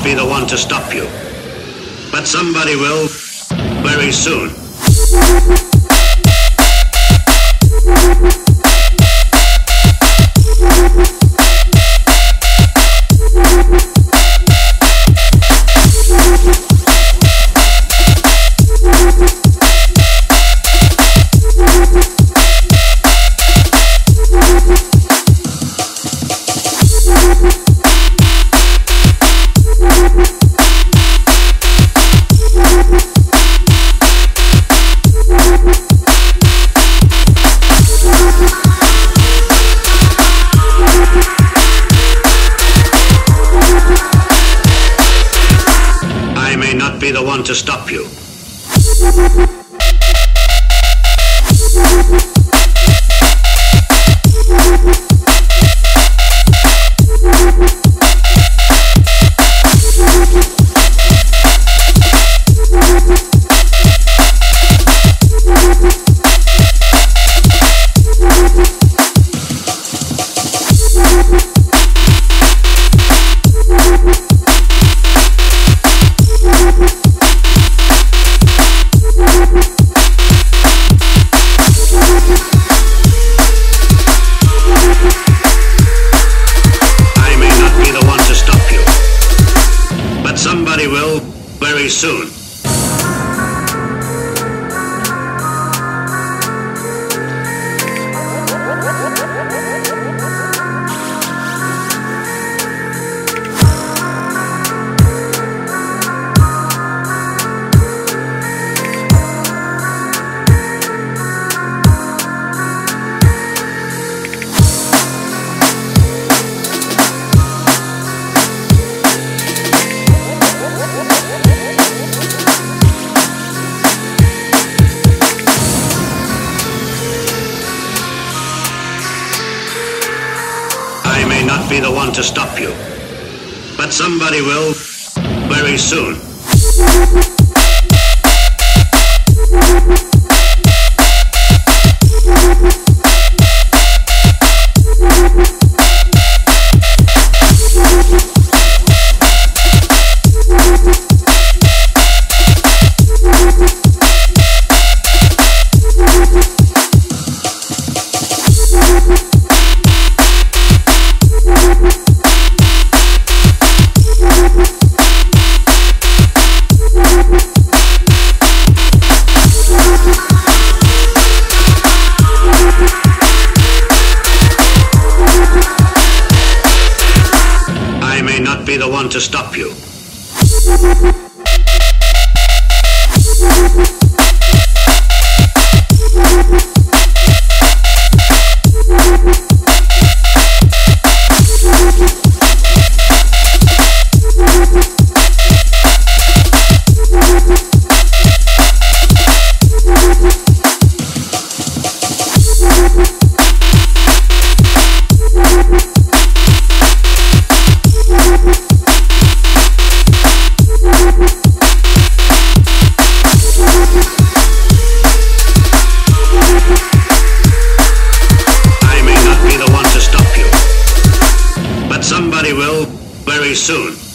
be the one to stop you, but somebody will very soon. Be the one to stop you. Somebody will very soon. I may not be the one to stop you, but somebody will very soon. I may not be the one to stop you. Somebody will very soon.